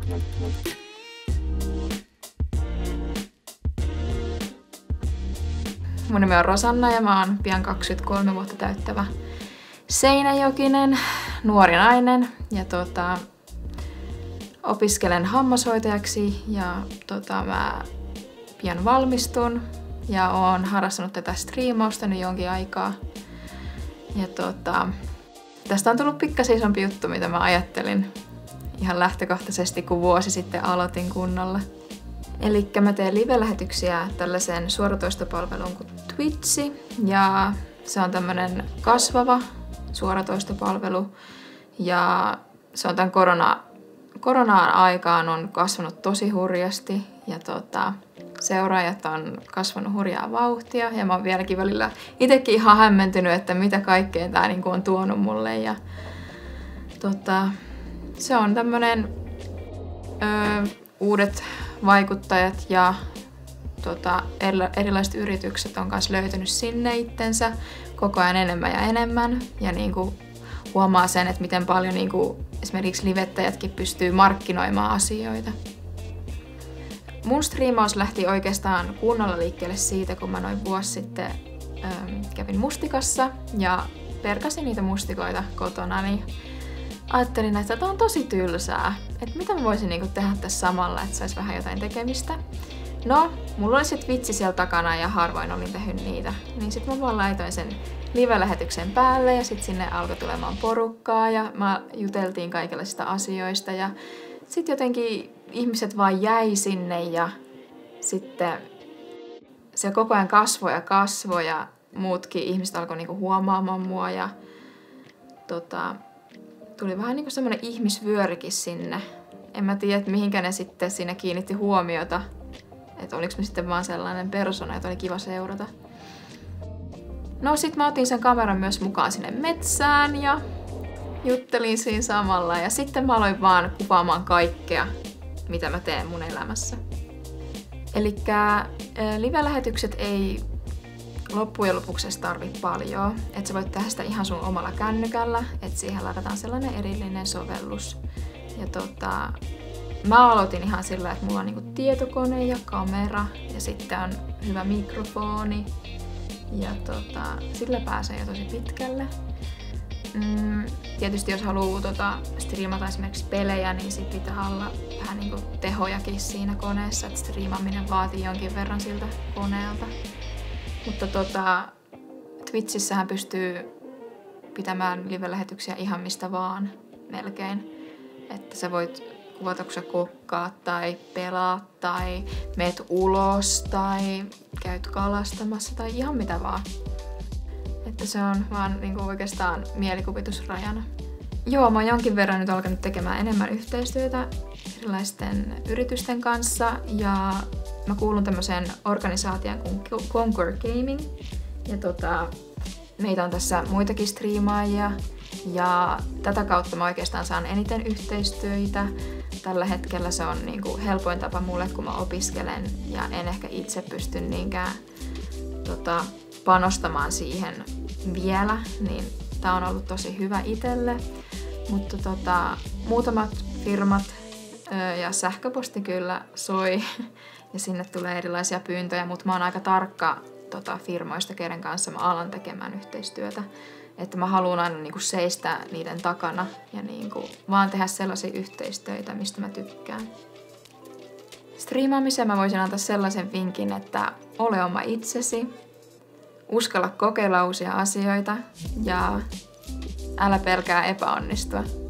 Mun nimi on Rosanna ja mä oon pian 23 vuotta täyttävä seinäjokinen, nuori nainen ja opiskelen hammashoitajaksi ja mä pian valmistun ja oon harrastanut tätä striimausta nyt jonkin aikaa. Ja tästä on tullut pikkasen isompi juttu, mitä mä ajattelin ihan lähtökohtaisesti, kun vuosi sitten aloitin kunnolla. Elikkä mä teen live-lähetyksiä tällaisen suoratoistopalveluun kuin Twitchi, ja se on tämmönen kasvava suoratoistopalvelu, ja se on tämän koronaan aikaan on kasvanut tosi hurjasti, ja seuraajat on kasvanut hurjaa vauhtia, ja mä oon vieläkin välillä itekin ihan hämmentynyt, että mitä kaikkea tää niinku on tuonut mulle, ja se on tämmönen uudet vaikuttajat ja erilaiset yritykset on myös löytänyt sinne itsensä koko ajan enemmän ja enemmän. Ja niinku huomaa sen, että miten paljon niinku esimerkiksi livettäjätkin pystyy markkinoimaan asioita. Mun striimaus lähti oikeastaan kunnolla liikkeelle siitä, kun mä noin vuosi sitten kävin mustikassa ja perkasin niitä mustikoita kotona. Niin ajattelin, että tämä on tosi tylsää, että mitä mä voisin niinku tehdä tässä samalla, että saisi vähän jotain tekemistä. No, mulla oli se Twitchi siellä takana ja harvoin olin tehnyt niitä, niin sit mä vaan laitoin sen live-lähetyksen päälle ja sit sinne alkoi tulemaan porukkaa ja mä juteltiin kaikenlaisista asioista ja sit jotenkin ihmiset vaan jäi sinne ja sitten se koko ajan kasvoi ja muutkin ihmiset alkoi niinku huomaamaan mua ja tuli vähän niinku semmonen ihmisvyörikin sinne. En mä tiedä, että mihinkä ne sitten siinä kiinnitti huomiota. Että oliks mä sitten vaan sellainen persona, jota oli kiva seurata. No sit mä otin sen kameran myös mukaan sinne metsään ja juttelin siinä samalla. Ja sitten mä aloin vaan kuvaamaan kaikkea, mitä mä teen mun elämässä. Elikkä live-lähetykset ei loppujen lopuksi tarvii paljon, että sä voit tehdä sitä ihan sun omalla kännykällä, että siihen ladataan sellainen erillinen sovellus. Ja mä aloitin ihan sillä, että mulla on niinku tietokone ja kamera ja sitten on hyvä mikrofoni ja sillä pääsee jo tosi pitkälle. Tietysti jos haluaa striimata esimerkiksi pelejä, niin sit pitää olla vähän niinku tehojakin siinä koneessa, että striimaaminen vaatii jonkin verran siltä koneelta. Mutta Twitchissähän pystyy pitämään live-lähetyksiä ihan mistä vaan melkein. Että sä voit kuvata, kun sä kokkaat tai pelaat tai meet ulos tai käyt kalastamassa tai ihan mitä vaan. Että se on vaan niinku oikeastaan mielikuvitusrajana. Joo, mä oon jonkin verran nyt alkanut tekemään enemmän yhteistyötä erilaisten yritysten kanssa ja mä kuulun tämmöiseen organisaatioon kuin Conquer Gaming. Ja meitä on tässä muitakin striimaajia ja tätä kautta mä oikeastaan saan eniten yhteistyötä. Tällä hetkellä se on niinku helpoin tapa mulle, kun mä opiskelen ja en ehkä itse pysty niinkään panostamaan siihen vielä, niin tää on ollut tosi hyvä itselle. Mutta muutamat firmat ja sähköposti kyllä soi ja sinne tulee erilaisia pyyntöjä, mutta mä oon aika tarkka firmoista, keiden kanssa mä alan tekemään yhteistyötä. Että mä haluan aina niinku seistä niiden takana ja niinku vaan tehdä sellaisia yhteistyötä, mistä mä tykkään. Striimaamiseen mä voisin antaa sellaisen vinkin, että ole oma itsesi, uskalla kokeilla uusia asioita ja älä pelkää epäonnistua.